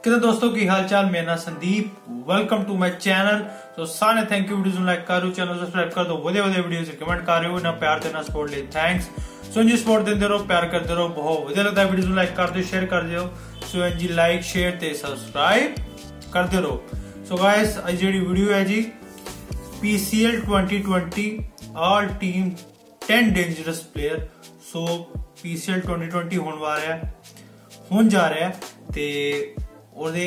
कितने दोस्तों की हाल चाल। मेरा नाम Sandeep, welcome to my channel. तो सारे थैंक यू वीडियोस लाइक करो, चैनल सब्सक्राइब कर दो, वधे वीडियोस कमेंट कर रहे हो ना, प्यार देना सपोर्ट ले थैंक्स। सो जी सपोर्ट देते रहो, प्यार करते रहो, बहुत वधिया लगता है। वीडियोस लाइक कर दो, शेयर कर दो। सो जी लाइक शेयर ते सब्सक्राइब करते रहो। सो गाइस आज जी वीडियो है जी PCL 2020 all team 10 dangerous player. So PCL 2020 होने जा रहा है ते ਉਹਦੇ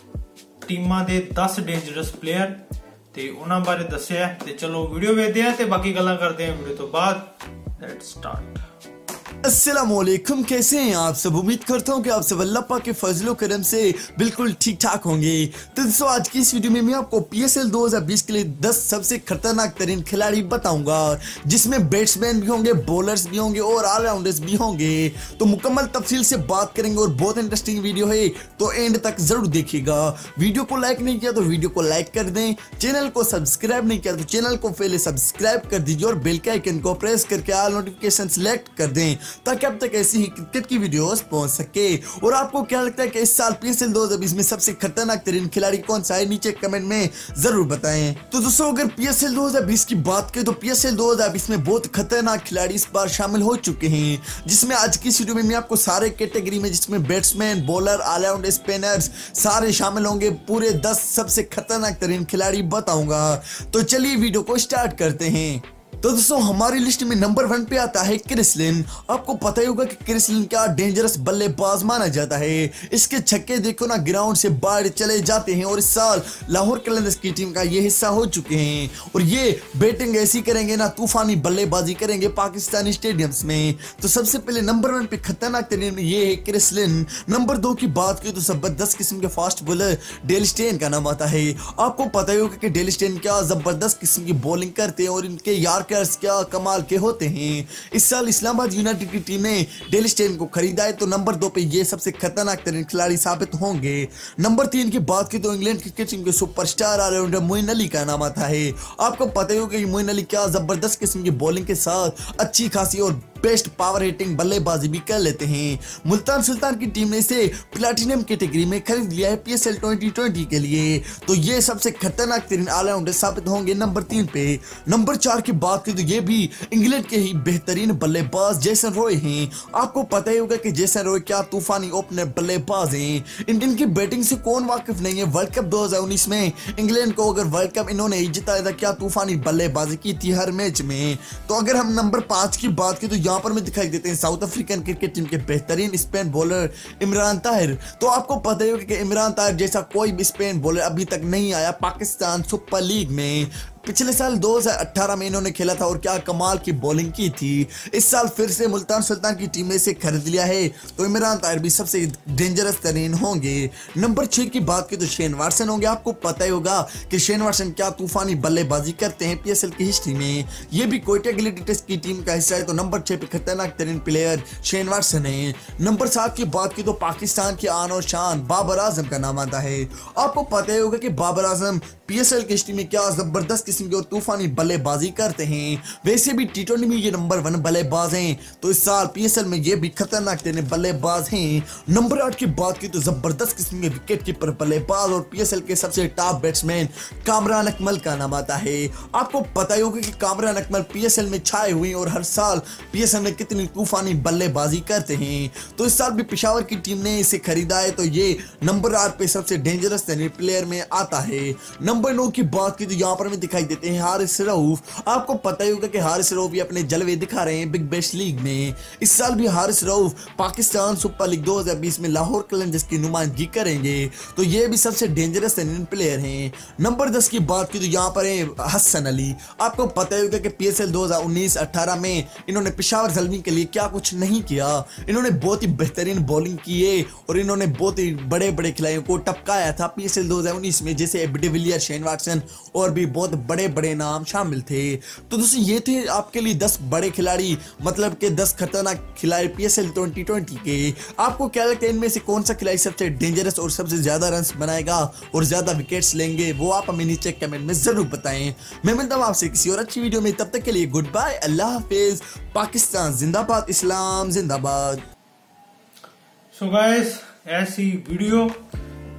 ਟੀਮਾਂ ਦੇ 10 ਡੇਂਜਰਸ ਪਲੇਅਰ ਤੇ ਉਹਨਾਂ ਬਾਰੇ ਦੱਸਿਆ ਤੇ ਚਲੋ ਵੀਡੀਓ ਵੇਖਦੇ ਆ ਤੇ ਬਾਕੀ ਗੱਲਾਂ ਕਰਦੇ ਆ ਵੀਡੀਓ ਤੋਂ ਬਾਅਦ। Let's start. अस्सलामुअलैकुम, कैसे हैं आप सब। उम्मीद करता हूं कि आप सब अल्लाह पाक के फजलो करम से बिल्कुल ठीक ठाक होंगे। तो दोस्तों आज की इस वीडियो में मैं आपको PSL 2020 के लिए 10 सबसे खतरनाक तरीन खिलाड़ी बताऊंगा, जिसमें बैट्समैन भी होंगे, बॉलर्स भी होंगे और ऑलराउंडर्स भी होंगे। तो मुकम्मल तफसील से बात करेंगे और बहुत इंटरेस्टिंग वीडियो है, तो एंड तक जरूर देखिएगा। वीडियो को लाइक नहीं किया तो वीडियो को लाइक कर दें, चैनल को सब्सक्राइब नहीं किया तो चैनल को पहले सब्सक्राइब कर दीजिए और बेल के आइकन को प्रेस करके ऑल नोटिफिकेशन सिलेक्ट कर दें ताकि अब तक ऐसी ही क्रिकेट की वीडियोस पहुंच सके। और आपको क्या लगता है कि इस साल PSL 2020 में सबसे खतरनाक तरीन खिलाड़ी कौन सा है, नीचे कमेंट में जरूर बताएं। तो दोस्तों अगर PSL 2020 की बात करें तो PSL 2020 में बहुत खतरनाक खिलाड़ी इस बार शामिल हो चुके हैं, जिसमें आज की इस वीडियो में मैं आपको सारे कैटेगरी में, जिसमें बैट्समैन, बॉलर, ऑलराउंडर, स्पिनर्स सारे शामिल होंगे, पूरे 10 सबसे खतरनाक तरीन खिलाड़ी बताऊंगा। तो चलिए वीडियो को स्टार्ट करते हैं। तो दोस्तों हमारी लिस्ट में नंबर 1 पे आता है क्रिस लिन। आपको पता ही होगा कि क्रिस लिन क्या डेंजरस बल्लेबाज माना जाता है। इसके छक्के देखो ना, ग्राउंड से बाहर चले जाते हैं और इस साल लाहौर कलंदर्स की टीम का ये हिस्सा हो चुके हैं। और ये बैटिंग ऐसी करेंगे ना, तूफानी बल्लेबाजी करेंगे पाकिस्तानी स्टेडियम्स में। तो सबसे पहले नंबर 1 पे खतरनाक तरीन ये है क्रिस लिन। नंबर 2 की बात करें तो जबरदस्त किस्म के फास्ट बॉलर डेल स्टेन का नाम आता है। आपको पता ही होगा कि डेल स्टेन क्या जबरदस्त किस्म की बॉलिंग करते हैं और इनके यार्कर्स क्या कमाल के होते हैं। इस साल इस्लामाबाद यूनाइटेड की टीम ने डेल स्टेन को खरीदा है, तो नंबर 2 पे ये सबसे खतरनाक तरीन खिलाड़ी साबित होंगे। नंबर 3 की बात की तो इंग्लैंड क्रिकेट टीम के सुपरस्टार ऑलराउंडर मोइन अली का नाम आता है। आपको पता ही होगा कि मोइन अली क्या जबरदस्त किस्म की बॉलिंग के साथ अच्छी खासी और बेस्ट पावर हिटिंग बल्लेबाजी भी कर लेते हैं। मुल्तान सुल्तान की टीम ने इसे प्लैटिनम कैटेगरी में खरीद लिया है PSL 2020 के लिए, तो ये सबसे खतरनाक तरीन ऑलराउंडर साबित होंगे नंबर 3 पे। नंबर 4 की बात करें तो ये भी इंग्लैंड के ही बेहतरीन बल्लेबाज जेसन रॉय हैं। आपको पता ही होगा कि जेसन रॉय क्या तूफानी ओपनर बल्लेबाज हैं। इनकी बैटिंग से कौन वाकिफ नहीं है। वर्ल्ड कप 2019 में इंग्लैंड को अगर वर्ल्ड कप इन्होंने ही जिताया था, क्या तूफानी बल्लेबाजी की थी हर मैच में। तो अगर हम नंबर 5 की बात करें तो यहाँ पर में दिखाई देते हैं साउथ अफ्रीकन क्रिकेट टीम के बेहतरीन स्पिन बॉलर इमरान ताहिर। तो आपको पता ही होगा कि इमरान ताहिर जैसा कोई भी स्पिन बॉलर अभी तक नहीं आया पाकिस्तान सुपर लीग में। पिछले साल 2018 में इन्होंने खेला था और क्या कमाल की बॉलिंग की थी। इस साल फिर से मुल्तान सुल्तान की टीम ने इसे खरीद लिया है, तो इमरान ताहिर भी सबसे डेंजरस तरीन होंगे। नंबर 6 की बात की तो शेन वाटसन होंगे। आपको पता ही होगा कि शेन वाटसन क्या तूफानी बल्लेबाजी करते हैं PSL की हिस्ट्री में। ये भी कोयटा गिलिटिस की टीम का हिस्सा है, तो नंबर 6 पे खतरनाक तरीन प्लेयर शेन वाटसन है। नंबर 7 की बात की तो पाकिस्तान की आन और शान बाबर आजम का नाम आता है। आपको पता ही होगा कि बाबर आजम PSL की हिस्ट्री में क्या जबरदस्त किस्म की और तूफानी बल्लेबाजी करते हैं। वैसे भी T20 में ये नंबर 1 बल्लेबाज हैं, तो इस साल PSL में ये भी खतरनाक तरीन बल्लेबाज हैं। नंबर 8 की बात की तो जबरदस्त किस्म के विकेट कीपर बल्लेबाज और PSL के सबसे टॉप बैट्समैन कामरान अकमल का नाम आता है। आपको पता ही होगा कि कामरान अकमल PSL में छाए हुए और हर साल PSL में कितनी तूफानी बल्लेबाजी करते हैं। तो इस साल भी पेशावर की टीम ने इसे खरीदा है, तो ये नंबर 8 पे सबसे डेंजरस तरीन प्लेयर में आता है। नंबर 9 की बात की तो यहाँ पर में दिखाई देते हैं हारिस रऊफ। आपको पता ही होगा कि हारिस रऊफ भी अपने जलवे दिखा रहे हैं बिग बैश लीग में। इस साल भी हारिस रऊफ पाकिस्तान सुपर लीग 2020 में लाहौर कलंदर्स की नुमाइंदगी करेंगे, तो ये भी सबसे डेंजरस प्लेयर हैं। नंबर 10 की बात की तो यहाँ पर है हसन अली। आपको पता ही होगा कि PSL 2019-18 में इन्होंने पेशावर ज़ल्मी के लिए क्या कुछ नहीं किया। इन्होंने बहुत ही बेहतरीन बॉलिंग की है और इन्होंने बहुत ही बड़े बड़े खिलाड़ियों को टपकाया था PSL 2019 में, जैसे एबी डिविलियर्स, शेन वाटसन और भी बहुत बड़े बड़े नाम शामिल थे। तो दोस्तों ये थे आपके लिए 10 बड़े खिलाड़ी, मतलब के 10 खतरनाक खिलाड़ी PSL 2020 के। आपको क्या लगता है इनमें से कौन सा खिलाड़ी सबसे डेंजरस और सबसे ज्यादा रन बनाएगा और ज्यादा विकेट्स लेंगे, वो आप हमें नीचे कमेंट में जरूर बताएं। मैं मिलता हूं आपसे किसी और अच्छी वीडियो में, तब तक के लिए गुड बाय, अल्लाह हाफिज। पाकिस्तान जिंदाबाद, इस्लाम जिंदाबाद। सो गाइस ऐसी वीडियो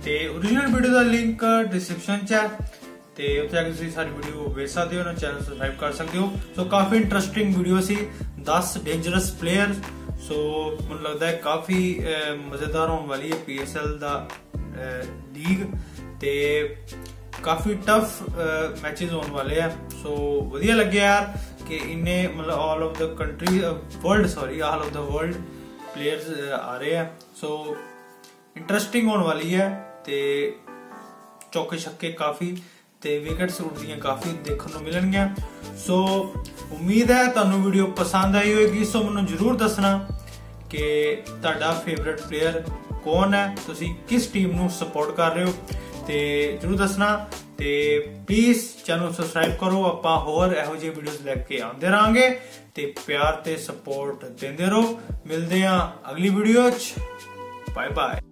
ਤੇ ओरिजिनल वीडियो ਦਾ ਲਿੰਕ ਡਿਸਕ੍ਰਿਪਸ਼ਨ 'ਚ ਹੈ ਤੇ ਉੱਥੇ ਜਾ ਕੇ ਤੁਸੀਂ ਸਾਰੀ ਵੀਡੀਓ ਵੇਖ ਸਕਦੇ ਹੋ ਨਾ, ਚੈਨਲ ਸਬਸਕ੍ਰਾਈਬ ਕਰ ਸਕਦੇ ਹੋ। ਸੋ ਕਾਫੀ ਇੰਟਰਸਟਿੰਗ ਵੀਡੀਓ ਸੀ, 10 ਡੇਂਜਰਸ ਪਲੇਅਰ। ਸੋ ਮੈਨੂੰ ਲੱਗਦਾ ਹੈ ਕਾਫੀ ਮਜ਼ੇਦਾਰ ਹੋਣ ਵਾਲੀ ਹੈ PSL ਦਾ ਲੀਗ ਤੇ काफी टफ मैचेस होने वाले हैं। सो वधिया लगे यार कि इन्ने मतलब all of the country all of the world players आ रहे हैं। सो इंटरेस्टिंग होने वाली है ते चौके छक्के काफी ते विकेट्स उड़दियां काफी देखने को मिलणगियां। सो उम्मीद है तुहानू वीडियो पसंद आई होगी। सो मैनू जरूर दसना कि तुहाडा फेवरेट प्लेयर कौन है, तुसी किस टीम नू सपोर्ट कर रहे हो ਤੇ ਜਰੂਰ ਦੱਸਣਾ ਤੇ ਪਲੀਜ਼ ਚੈਨਲ ਸਬਸਕ੍ਰਾਈਬ ਕਰੋ। ਆਪਾਂ ਹੋਰ ਇਹੋ ਜਿਹੇ ਵੀਡੀਓਜ਼ ਲੈ ਕੇ ਆਉਂਦੇ ਰਹਾਂਗੇ ਤੇ ਪਿਆਰ ਤੇ ਸਪੋਰਟ ਦਿੰਦੇ ਰਹੋ। ਮਿਲਦੇ ਆਂ ਅਗਲੀ ਵੀਡੀਓ 'ਚ। Bye bye.